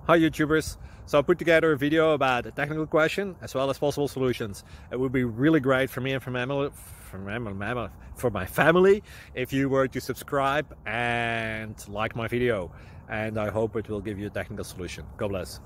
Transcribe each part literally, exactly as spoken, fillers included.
Hi YouTubers! So I put together a video about a technical question as well as possible solutions. It would be really great for me and for my family, for my, for my family if you were to subscribe and like my video. And I hope it will give you a technical solution. God bless.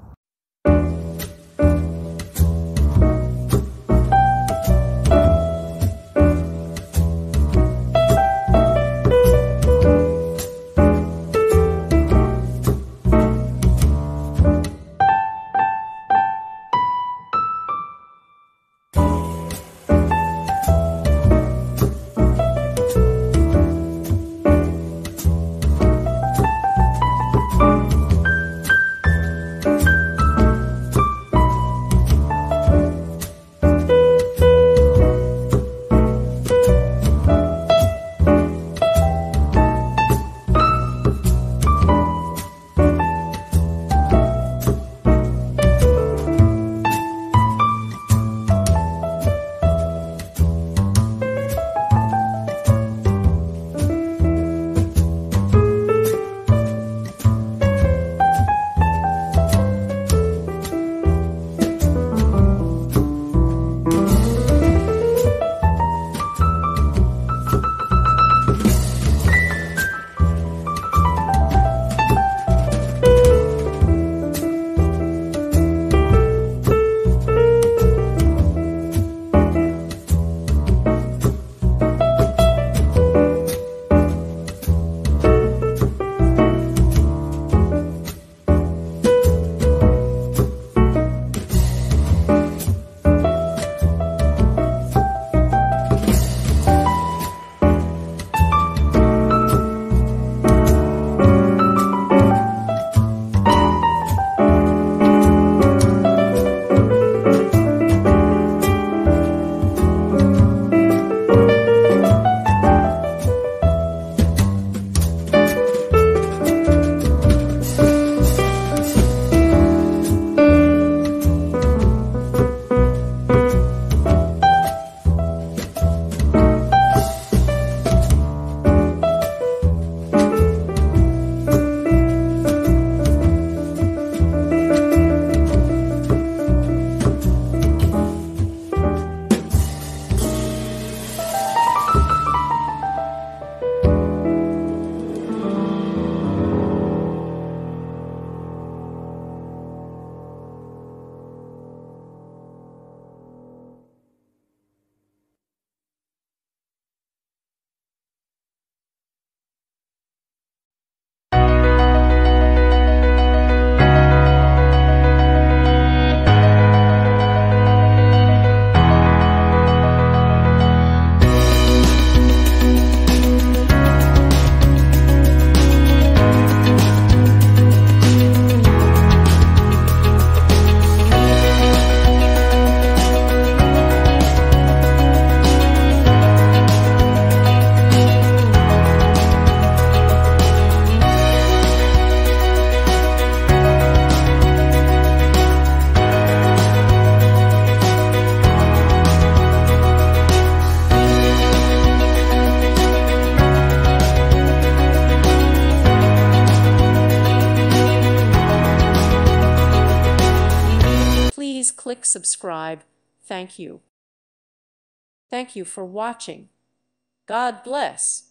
Please click subscribe. Thank you. Thank you for watching. God bless.